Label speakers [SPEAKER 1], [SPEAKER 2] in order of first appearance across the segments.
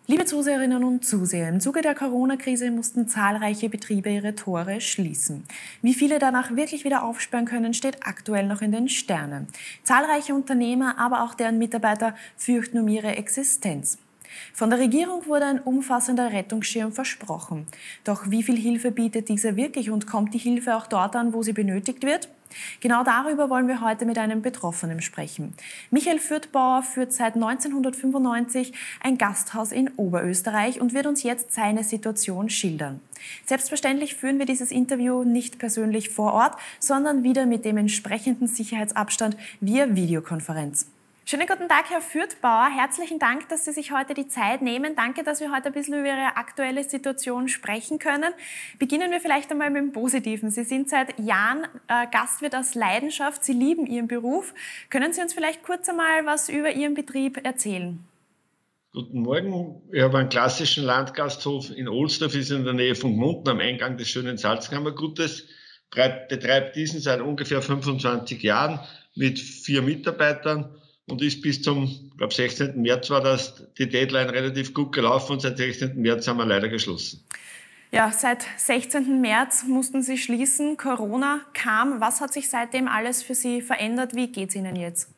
[SPEAKER 1] Liebe Zuseherinnen und Zuseher, im Zuge der Corona-Krise mussten zahlreiche Betriebe ihre Tore schließen. Wie viele danach wirklich wieder aufsperren können, steht aktuell noch in den Sternen. Zahlreiche Unternehmer, aber auch deren Mitarbeiter fürchten um ihre Existenz. Von der Regierung wurde ein umfassender Rettungsschirm versprochen. Doch wie viel Hilfe bietet dieser wirklich und kommt die Hilfe auch dort an, wo sie benötigt wird? Genau darüber wollen wir heute mit einem Betroffenen sprechen. Michael Fürthbauer führt seit 1995 ein Gasthaus in Oberösterreich und wird uns jetzt seine Situation schildern. Selbstverständlich führen wir dieses Interview nicht persönlich vor Ort, sondern wieder mit dem entsprechenden Sicherheitsabstand via Videokonferenz. Schönen guten Tag, Herr Fürthbauer. Herzlichen Dank, dass Sie sich heute die Zeit nehmen. Danke, dass wir heute ein bisschen über Ihre aktuelle Situation sprechen können. Beginnen wir vielleicht einmal mit dem Positiven. Sie sind seit Jahren Gastwirt aus Leidenschaft. Sie lieben Ihren Beruf. Können Sie uns vielleicht kurz einmal was über Ihren Betrieb erzählen?
[SPEAKER 2] Guten Morgen. Ich habe einen klassischen Landgasthof in Ohlsdorf, ist in der Nähe von Gmunden, am Eingang des schönen Salzkammergutes. Betreibt diesen seit ungefähr 25 Jahren mit 4 Mitarbeitern. Und ist bis zum, glaube 16. März war das die Deadline relativ gut gelaufen und seit 16. März haben wir leider geschlossen.
[SPEAKER 1] Ja, seit 16. März mussten Sie schließen. Corona kam. Was hat sich seitdem alles für Sie verändert? Wie geht es Ihnen jetzt?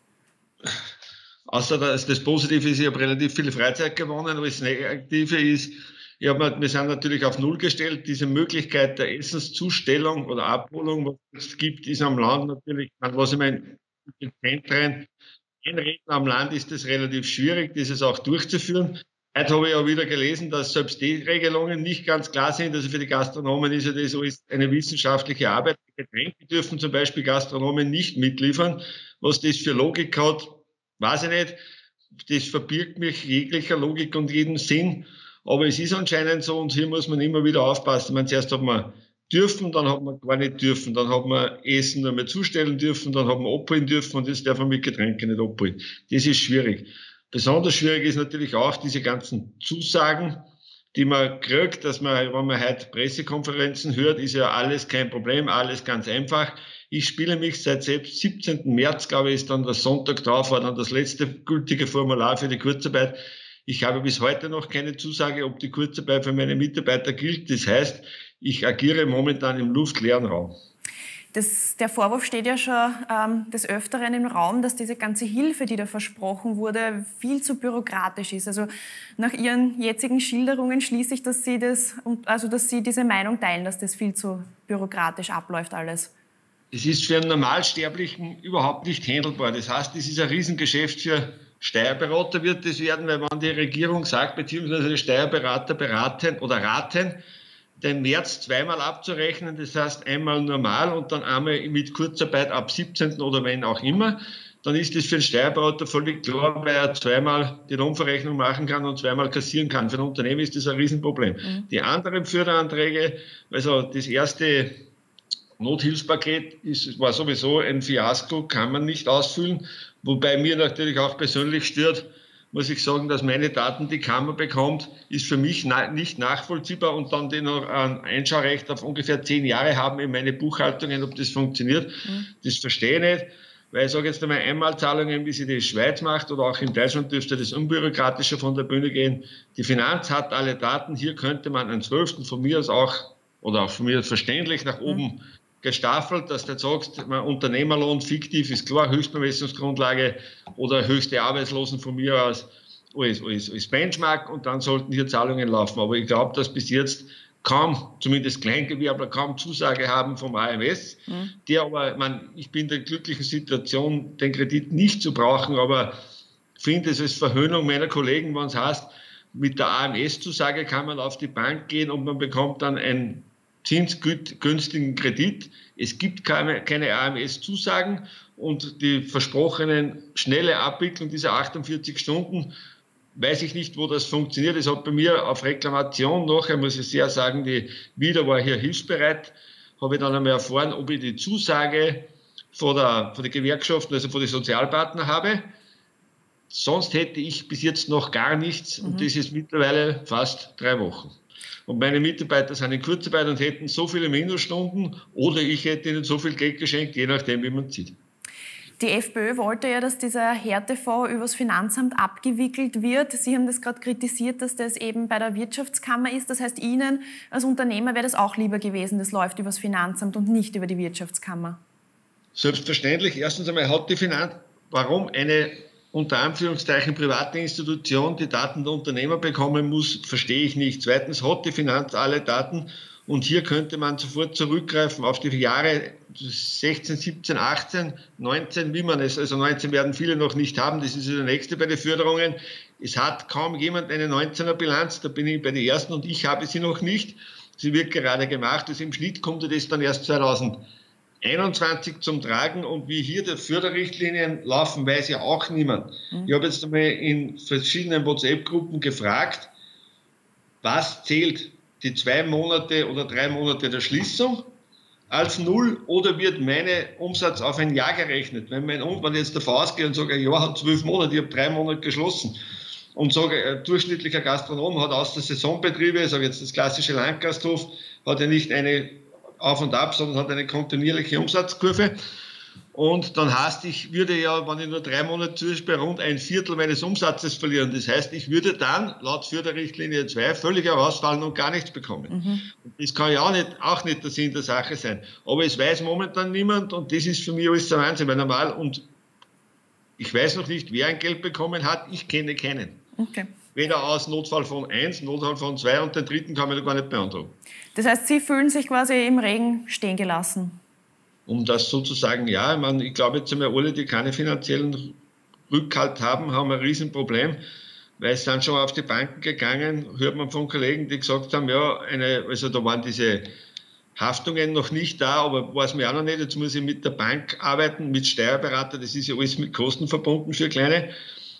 [SPEAKER 2] Außer dass das Positive ist, ich habe relativ viel Freizeit gewonnen, aber das Negative ist, wir sind natürlich auf Null gestellt. Diese Möglichkeit der Essenszustellung oder Abholung, was es gibt, ist am Land natürlich, was ich meine, in Zentren einreden am Land ist es relativ schwierig, dieses auch durchzuführen. Heute habe ich ja wieder gelesen, dass selbst die Regelungen nicht ganz klar sind. Also für die Gastronomen ist ja das alles eine wissenschaftliche Arbeit. Getränke dürfen zum Beispiel Gastronomen nicht mitliefern. Was das für Logik hat, weiß ich nicht. Das verbirgt mich jeglicher Logik und jeden Sinn. Aber es ist anscheinend so und hier muss man immer wieder aufpassen. Zuerst hat man dürfen, dann hat man gar nicht dürfen, dann hat man Essen nur mehr zustellen dürfen, dann hat man abholen dürfen und jetzt darf man mit Getränke nicht abholen. Das ist schwierig. Besonders schwierig ist natürlich auch diese ganzen Zusagen, die man kriegt, dass man, wenn man heute Pressekonferenzen hört, ist ja alles kein Problem, alles ganz einfach. Ich spiele mich seit 17. März, glaube ich, ist dann der Sonntag drauf, war dann das letzte gültige Formular für die Kurzarbeit. Ich habe bis heute noch keine Zusage, ob die Kurzarbeit für meine Mitarbeiter gilt. Das heißt, ich agiere momentan im luftleeren Raum.
[SPEAKER 1] Der Vorwurf steht ja schon des Öfteren im Raum, dass diese ganze Hilfe, die da versprochen wurde, viel zu bürokratisch ist. Also nach Ihren jetzigen Schilderungen schließe ich, dass Sie diese Meinung teilen, dass das viel zu bürokratisch abläuft alles.
[SPEAKER 2] Es ist für einen Normalsterblichen überhaupt nicht handelbar. Das heißt, es ist ein Riesengeschäft für Steuerberater wird das werden, weil wenn die Regierung sagt, beziehungsweise die Steuerberater beraten oder raten, den März zweimal abzurechnen, das heißt einmal normal und dann einmal mit Kurzarbeit ab 17. oder wenn auch immer, dann ist das für den Steuerberater völlig klar, weil er zweimal die Lohnverrechnung machen kann und zweimal kassieren kann. Für ein Unternehmen ist das ein Riesenproblem. Die anderen Förderanträge, also das erste Nothilfspaket war sowieso ein Fiasko, kann man nicht ausfüllen. Wobei mir natürlich auch persönlich stört, muss ich sagen, dass meine Daten die Kammer bekommt, ist für mich nicht nachvollziehbar und dann die noch ein Einschaurecht auf ungefähr 10 Jahre haben in meine Buchhaltungen, ob das funktioniert. Das verstehe ich nicht, weil ich sage jetzt einmal Einmalzahlungen, wie sie die Schweiz macht oder auch in Deutschland dürfte das unbürokratischer von der Bühne gehen. Die Finanz hat alle Daten, hier könnte man einen 12. von mir aus auch, oder auch von mir verständlich nach oben gestaffelt, dass du jetzt sagst, Unternehmerlohn fiktiv ist klar, Höchstbemessungsgrundlage oder höchste Arbeitslosen von mir aus als Benchmark und dann sollten hier Zahlungen laufen. Aber ich glaube, dass bis jetzt kaum, zumindest Kleingewerbler, kaum Zusage haben vom AMS, die aber, ich bin in der glücklichen Situation, den Kredit nicht zu brauchen, aber finde es als Verhöhnung meiner Kollegen, wenn es heißt, mit der AMS-Zusage kann man auf die Bank gehen und man bekommt dann ein zinsgünstigen Kredit. Es gibt keine AMS-Zusagen und die versprochenen schnelle Abwicklung dieser 48 Stunden, weiß ich nicht, wo das funktioniert. Es hat bei mir auf Reklamation nachher, muss ich sehr sagen, die Wieder war hier hilfsbereit, habe ich dann einmal erfahren, ob ich die Zusage von den Gewerkschaften, also von den Sozialpartnern habe. Sonst hätte ich bis jetzt noch gar nichts und das ist mittlerweile fast 3 Wochen. Und meine Mitarbeiter sind in Kurzarbeit und hätten so viele Minusstunden oder ich hätte ihnen so viel Geld geschenkt, je nachdem, wie man sieht.
[SPEAKER 1] Die FPÖ wollte ja, dass dieser Härtefonds übers Finanzamt abgewickelt wird. Sie haben das gerade kritisiert, dass das eben bei der Wirtschaftskammer ist. Das heißt, Ihnen als Unternehmer wäre das auch lieber gewesen, das läuft übers Finanzamt und nicht über die Wirtschaftskammer.
[SPEAKER 2] Selbstverständlich. Erstens einmal hat die warum eine unter Anführungszeichen private Institution die Daten der Unternehmer bekommen muss, verstehe ich nicht. Zweitens hat die Finanz alle Daten und hier könnte man sofort zurückgreifen auf die Jahre 16, 17, 18, 19, wie man es, also 19 werden viele noch nicht haben, das ist ja der nächste bei den Förderungen. Es hat kaum jemand eine 19er Bilanz, da bin ich bei den Ersten und ich habe sie noch nicht. Sie wird gerade gemacht, also im Schnitt kommt das dann erst 2021 zum Tragen und wie hier die Förderrichtlinien laufen, weiß ja auch niemand. Ich habe jetzt einmal in verschiedenen WhatsApp-Gruppen gefragt, was zählt die 2 Monate oder 3 Monate der Schließung als Null oder wird mein Umsatz auf ein Jahr gerechnet? Wenn ich jetzt davon ausgehe und sage, ein Jahr hat 12 Monate, ich habe 3 Monate geschlossen und sage, ein durchschnittlicher Gastronom hat aus der Saisonbetriebe, ich sage jetzt das klassische Landgasthof, hat ja nicht eine Auf und Ab, sondern hat eine kontinuierliche Umsatzkurve. Und dann heißt, ich würde ja, wenn ich nur 3 Monate zusperre, rund 1/4 meines Umsatzes verlieren. Das heißt, ich würde dann laut Förderrichtlinie 2 völlig herausfallen und gar nichts bekommen. Und das kann ja auch nicht der Sinn der Sache sein. Aber es weiß momentan niemand und das ist für mich alles der Wahnsinn, weil normal und ich weiß noch nicht, wer ein Geld bekommen hat. Ich kenne keinen. Okay. Weder aus Notfallfonds 1, Notfallfonds 2 und den dritten kann man gar nicht beantragen.
[SPEAKER 1] Das heißt, Sie fühlen sich quasi im Regen stehen gelassen?
[SPEAKER 2] Um das sozusagen, ja, ich glaube jetzt einmal alle, die keine finanziellen Rückhalt haben, haben ein Riesenproblem, weil es sind schon auf die Banken gegangen, hört man von Kollegen, die gesagt haben, ja, also da waren diese Haftungen noch nicht da, aber weiß mir auch noch nicht, jetzt muss ich mit der Bank arbeiten, mit Steuerberater, das ist ja alles mit Kosten verbunden für Kleine.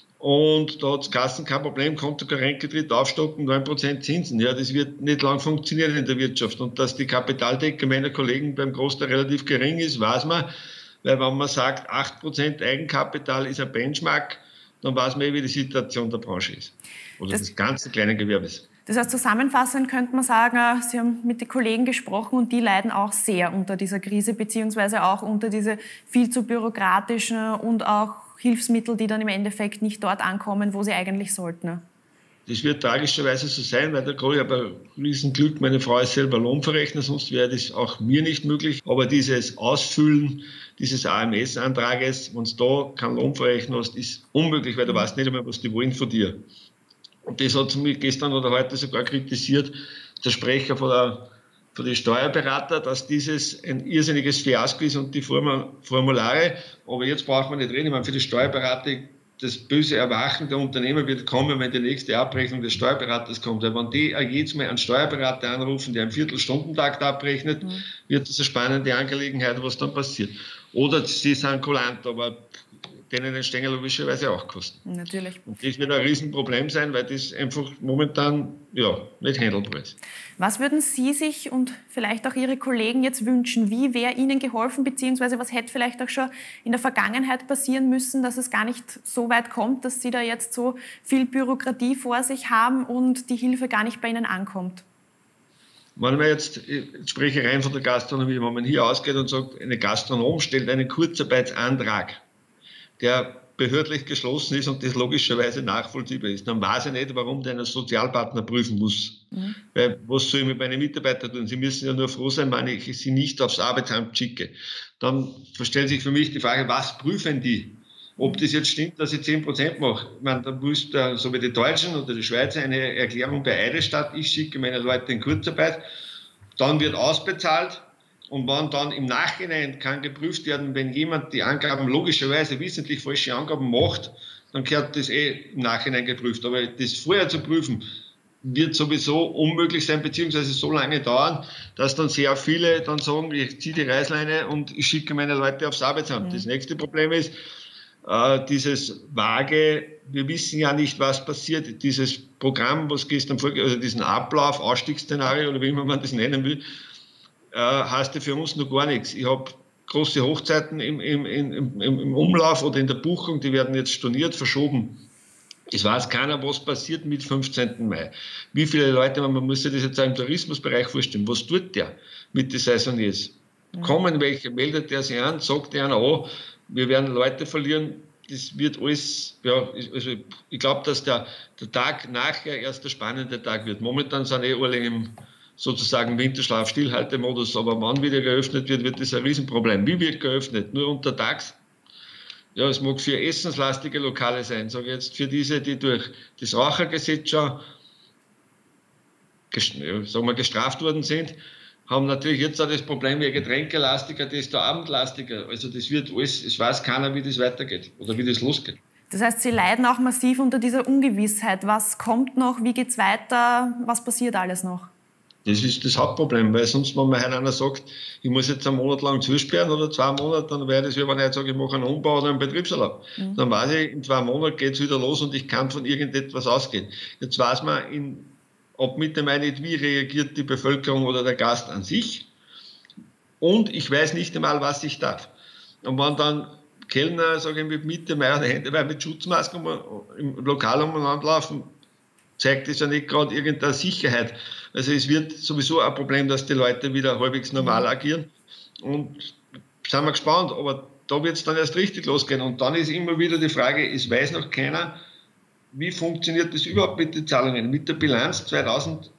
[SPEAKER 2] Und da hat das Kassen kein Problem, Kontokorrentkredit aufstocken, 9% Zinsen. Ja, das wird nicht lang funktionieren in der Wirtschaft. Und dass die Kapitaldecke meiner Kollegen beim Großteil relativ gering ist, weiß man. Weil wenn man sagt, 8% Eigenkapital ist ein Benchmark, dann weiß man wie die Situation der Branche ist. Oder des ganzen kleinen Gewerbes.
[SPEAKER 1] Das heißt, zusammenfassend könnte man sagen, Sie haben mit den Kollegen gesprochen und die leiden auch sehr unter dieser Krise, beziehungsweise auch unter diese viel zu bürokratischen und auch Hilfsmittel, die dann im Endeffekt nicht dort ankommen, wo sie eigentlich sollten.
[SPEAKER 2] Das wird tragischerweise so sein, weil ich habe ein Riesenglück, meine Frau ist selber Lohnverrechner, sonst wäre das auch mir nicht möglich. Aber dieses Ausfüllen dieses AMS-Antrages, wenn du da keinen Lohnverrechner hast, ist unmöglich, weil du weißt nicht einmal, was die wollen von dir. Und das hat mich gestern oder heute sogar kritisiert, der Sprecher von den Steuerberater, dass dieses ein irrsinniges Fiasko ist und die Formulare. Aber jetzt braucht man nicht reden. Ich meine, für die Steuerberater, das böse Erwachen der Unternehmer wird kommen, wenn die nächste Abrechnung des Steuerberaters kommt. Weil wenn die jedes Mal einen Steuerberater anrufen, der einen Viertelstundentakt abrechnet, wird das eine spannende Angelegenheit, was dann passiert. Oder sie sind kulant, aber denen entstehen logischerweise auch Kosten.
[SPEAKER 1] Natürlich.
[SPEAKER 2] Und das wird ein Riesenproblem sein, weil das einfach momentan nicht handelbar ist.
[SPEAKER 1] Was würden Sie sich und vielleicht auch Ihre Kollegen jetzt wünschen? Wie wäre Ihnen geholfen, beziehungsweise was hätte vielleicht auch schon in der Vergangenheit passieren müssen, dass es gar nicht so weit kommt, dass Sie da jetzt so viel Bürokratie vor sich haben und die Hilfe gar nicht bei Ihnen ankommt?
[SPEAKER 2] Wenn man jetzt spreche rein von der Gastronomie, wenn man hier ausgeht und sagt, eine Gastronom stellt einen Kurzarbeitsantrag, der behördlich geschlossen ist und das logischerweise nachvollziehbar ist, dann weiß ich nicht, warum der einen Sozialpartner prüfen muss. Weil, was soll ich mit meinen Mitarbeitern tun? Sie müssen ja nur froh sein, wenn ich sie nicht aufs Arbeitsamt schicke. Dann stellt sich für mich die Frage, was prüfen die? Ob das jetzt stimmt, dass ich 10% mache. Ich meine, da muss so wie die Deutschen oder die Schweizer eine Erklärung bei Eidesstadt, ich schicke meine Leute in Kurzarbeit, dann wird ausbezahlt. Und wenn dann im Nachhinein kann geprüft werden, wenn jemand die Angaben logischerweise wissentlich falsche Angaben macht, dann gehört das im Nachhinein geprüft. Aber das vorher zu prüfen, wird sowieso unmöglich sein, beziehungsweise so lange dauern, dass dann sehr viele dann sagen, ich ziehe die Reißleine und ich schicke meine Leute aufs Arbeitsamt. Das nächste Problem ist, dieses vage, wir wissen ja nicht, was passiert, dieses Programm, was gestern also diesen Ablauf, Ausstiegsszenario oder wie immer man das nennen will, heißt ja für uns noch gar nichts. Ich habe große Hochzeiten im Umlauf oder in der Buchung, die werden jetzt storniert, verschoben. Es weiß keiner, was passiert mit 15. Mai. Wie viele Leute, man muss sich das jetzt auch im Tourismusbereich vorstellen, was tut der mit den Saisoniers? Kommen welche, meldet der sich an, sagt der einer, wir werden Leute verlieren. Das wird alles, ja, also ich glaube, dass der Tag nachher erst der spannende Tag wird. Momentan sind alle im sozusagen Winterschlaf, Stillhaltemodus, aber wann wieder geöffnet wird, wird das ein Riesenproblem. Wie wird geöffnet? Nur untertags? Ja, es mag für essenslastige Lokale sein, sage ich jetzt, für diese, die durch das Rauchergesetz schon gestraft worden sind, haben natürlich jetzt auch das Problem, je getränkelastiger, desto abendlastiger. Also das wird alles, es weiß keiner, wie das weitergeht oder wie das losgeht.
[SPEAKER 1] Das heißt, Sie leiden auch massiv unter dieser Ungewissheit. Was kommt noch, wie geht's weiter, was passiert alles noch?
[SPEAKER 2] Das ist das Hauptproblem, weil sonst, wenn mir einer sagt, ich muss jetzt einen Monat lang zusperren oder 2 Monate, dann wäre das, wie wenn ich jetzt sage, ich mache einen Umbau oder einen Betriebsurlaub. Dann weiß ich, in 2 Monaten geht es wieder los und ich kann von irgendetwas ausgehen. Jetzt weiß man ab Mitte Mai nicht, wie reagiert die Bevölkerung oder der Gast an sich. Und ich weiß nicht einmal, was ich darf. Und wenn dann Kellner, sage ich, mit Mitte Mai an die Hände, weil mit Schutzmasken im Lokal umeinander laufen, zeigt das ja nicht gerade irgendeine Sicherheit. Also es wird sowieso ein Problem, dass die Leute wieder halbwegs normal agieren. Und sind wir gespannt, aber da wird es dann erst richtig losgehen. Und dann ist immer wieder die Frage, es weiß noch keiner, wie funktioniert das überhaupt mit den Zahlungen? Mit der Bilanz 2020,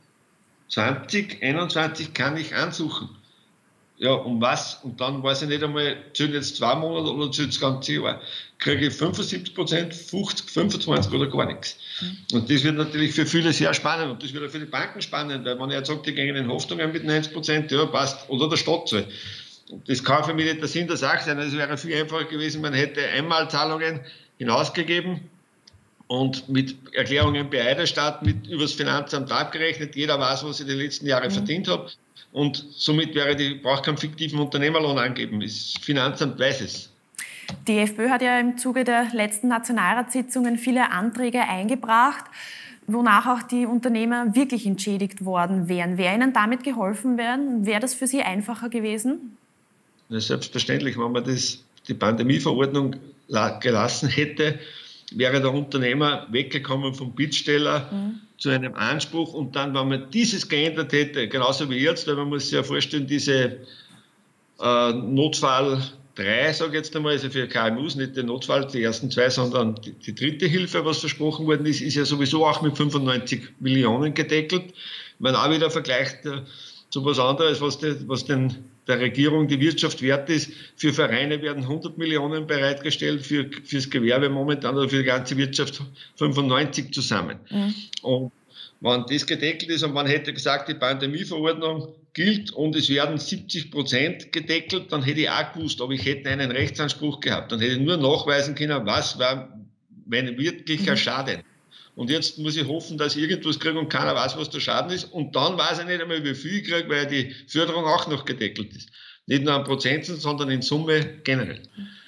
[SPEAKER 2] 2021 kann ich ansuchen. Ja, um was? Und dann weiß ich nicht einmal, zählen jetzt 2 Monate oder zählt das ganze Jahr. Kriege ich 75%, 50, 25 oder gar nichts. Und das wird natürlich für viele sehr spannend und das wird auch für die Banken spannend, weil man ja sagt, die gehen in Hoffnungen mit 90%, ja, passt, oder der Staat zahlt. Das kann für mich nicht der Sinn der Sache sein. Also es wäre viel einfacher gewesen, man hätte Einmalzahlungen hinausgegeben und mit Erklärungen bei Eiderstadt, mit übers Finanzamt abgerechnet. Jeder weiß, was ich die letzten Jahre verdient habe. Und somit braucht keinen fiktiven Unternehmerlohn angeben. Das Finanzamt weiß es.
[SPEAKER 1] Die FPÖ hat ja im Zuge der letzten Nationalratssitzungen viele Anträge eingebracht, wonach auch die Unternehmer wirklich entschädigt worden wären. Wäre Ihnen damit geholfen werden? Wäre das für Sie einfacher gewesen?
[SPEAKER 2] Ja, selbstverständlich, wenn man die Pandemieverordnung gelassen hätte, wäre der Unternehmer weggekommen vom Bittsteller zu einem Anspruch und dann, wenn man dieses geändert hätte, genauso wie jetzt, weil man muss sich ja vorstellen, diese Notfall 3, sage ich jetzt einmal, also für KMUs, nicht der Notfall, die ersten 2, sondern die dritte Hilfe, was versprochen worden ist, ist ja sowieso auch mit 95 Millionen gedeckelt. Man auch wieder vergleicht zu was anderes, was der Regierung die Wirtschaft wert ist. Für Vereine werden 100 Millionen bereitgestellt, fürs Gewerbe momentan oder für die ganze Wirtschaft 95 zusammen. Und wenn das gedeckelt ist und man hätte gesagt, die Pandemieverordnung gilt und es werden 70% gedeckelt, dann hätte ich auch gewusst, aber ich hätte einen Rechtsanspruch gehabt. Dann hätte ich nur nachweisen können, was war mein wirklicher Schaden. Und jetzt muss ich hoffen, dass ich irgendwas kriege und keiner weiß, was der Schaden ist. Und dann weiß ich nicht einmal, wie viel ich kriege, weil die Förderung auch noch gedeckelt ist. Nicht nur an Prozenten, sondern in Summe generell.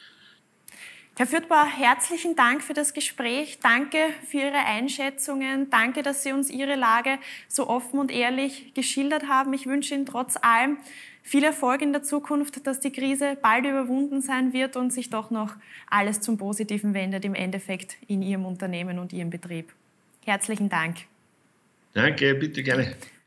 [SPEAKER 1] Herr Fürtbauer, herzlichen Dank für das Gespräch. Danke für Ihre Einschätzungen. Danke, dass Sie uns Ihre Lage so offen und ehrlich geschildert haben. Ich wünsche Ihnen trotz allem viel Erfolg in der Zukunft, dass die Krise bald überwunden sein wird und sich doch noch alles zum Positiven wendet im Endeffekt in Ihrem Unternehmen und Ihrem Betrieb. Herzlichen Dank.
[SPEAKER 2] Danke, bitte gerne.